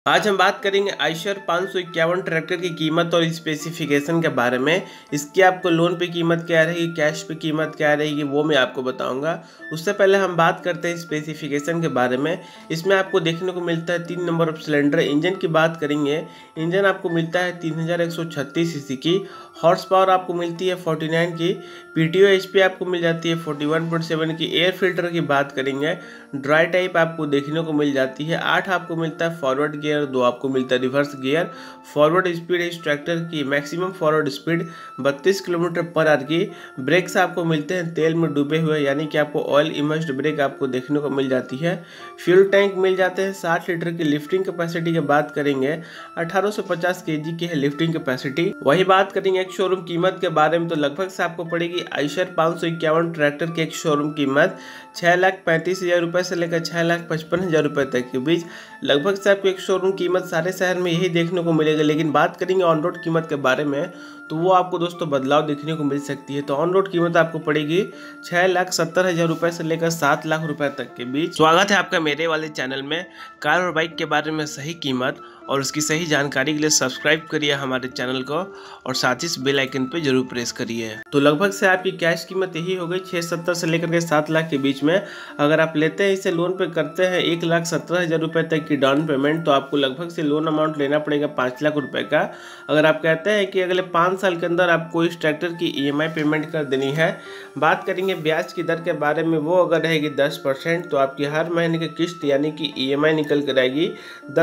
आज हम बात करेंगे आयशर 551 ट्रैक्टर की कीमत और स्पेसिफिकेशन के बारे में। इसकी आपको लोन पे कीमत क्या रहेगी, कैश पे कीमत क्या रहेगी, वो मैं आपको बताऊंगा। उससे पहले हम बात करते हैं स्पेसिफिकेशन के बारे में। इसमें आपको देखने को मिलता है 3 नंबर ऑफ सिलेंडर। इंजन की बात करेंगे, इंजन आपको मिलता है 3136 सीसी की। हॉर्स पावर आपको मिलती है 49 की। पीटीओ एचपी आपको मिल जाती है 41.7 की। एयर फिल्टर की बात करेंगे, ड्राई टाइप आपको देखने को मिल जाती है। 8 आपको मिलता है फॉरवर्ड गियर, 2 आपको मिलता है रिवर्स गियर। फॉरवर्ड स्पीड इस ट्रैक्टर की maximum forward speed 32 kilometre per hour की। ब्रेक्स आपको मिलते हैं तेल में डूबे हुए, यानी कि आपको ऑयल इमर्स्ड ब्रेक आपको देखने को मिल जाती है। फ्यूल टैंक मिल जाते हैं 60 लीटर की। लिफ्टिंग कैपेसिटी की बात करेंगे 1850 केजी की है लिफ्टिंग कैपेसिटी। वही बात करेंगे एक शोरूम कीमत के बारे में, तो लगभग से आपको पड़ेगी आयशर 551 ट्रैक्टर की एक शोरूम कीमत 6,35,000 रुपये से लेकर 6,55,000 रुपये तक के बीच। लगभग से आपको एक शोरूम कीमत सारे शहर में यही देखने को मिलेगा। लेकिन बात करेंगे ऑन रोड कीमत के बारे में, तो वो आपको दोस्तों बदलाव देखने को मिल सकती है। तो ऑन रोड कीमत आपको पड़ेगी 6,70,000 रुपये से लेकर 7 लाख रुपए तक के बीच। स्वागत है आपका मेरे वाले चैनल में। कार और बाइक के बारे में सही कीमत और उसकी सही जानकारी के लिए सब्सक्राइब करिए हमारे चैनल को और साथ ही इस बेल आइकन पे जरूर प्रेस करिए। तो लगभग से आपकी कैश कीमत यही हो गई 670 से लेकर के 7 लाख के बीच में। अगर आप लेते हैं, इसे लोन पे करते हैं 1,17,000 रुपये तक की डाउन पेमेंट, तो आपको लगभग से लोन अमाउंट लेना पड़ेगा 5 लाख रुपए का। अगर आप कहते हैं कि अगले 5 साल के अंदर आपको इस ट्रैक्टर की EMI पेमेंट कर देनी है, बात करेंगे ब्याज की दर के बारे में, वो अगर रहेगी 10%, तो आपकी हर महीने की किस्त यानी कि EMI निकल कर आएगी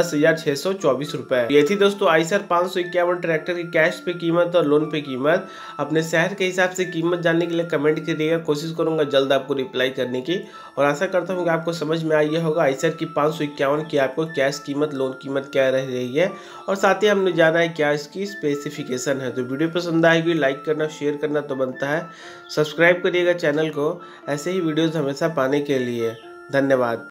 10,624 रुपए। ये थी दोस्तों आयशर 551 ट्रैक्टर की कैश पे कीमत और लोन पे कीमत। अपने शहर के हिसाब से कीमत जानने के लिए कमेंट करिएगा, कोशिश करूंगा जल्द आपको रिप्लाई करने की। और आशा करता हूँ कि आपको समझ में आई होगा आयशर की 551 की आपको कैश कीमत, लोन कीमत क्या रह रही है, और साथ ही हमने जाना है क्या इसकी स्पेसिफिकेशन है। तो वीडियो पसंद आएगी, लाइक करना, शेयर करना तो बनता है। सब्सक्राइब करिएगा चैनल को ऐसे ही वीडियोस हमेशा पाने के लिए। धन्यवाद।